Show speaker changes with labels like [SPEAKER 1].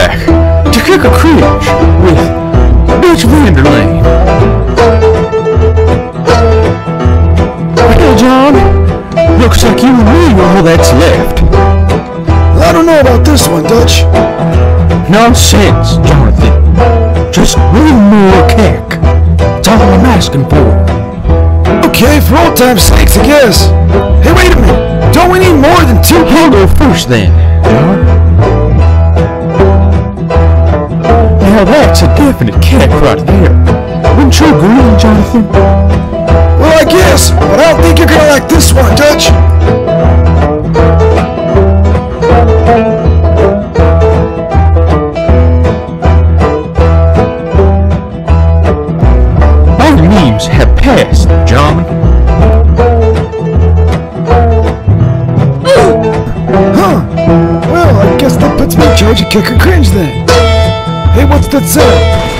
[SPEAKER 1] back to kick a cringe with Dutch Van Der Linde. Well, John, looks like you and me are all that's left.
[SPEAKER 2] I don't know about this one, Dutch.
[SPEAKER 1] Nonsense, Jonathan. Just one more kick. That's all I'm asking for.
[SPEAKER 2] Okay, for old time's sakes, I guess. Hey, wait a minute. Don't we need more than 2 people?
[SPEAKER 1] I'll go first then, John. Now that's a definite kick right there. Wouldn't you agree, Jonathan?
[SPEAKER 2] Well, I guess, but I don't think you're gonna like this one, Dutch.
[SPEAKER 1] Our memes have passed, John.
[SPEAKER 2] Huh. Well, I guess that puts me in charge of Kick or Cringe then. Hey, what's that say?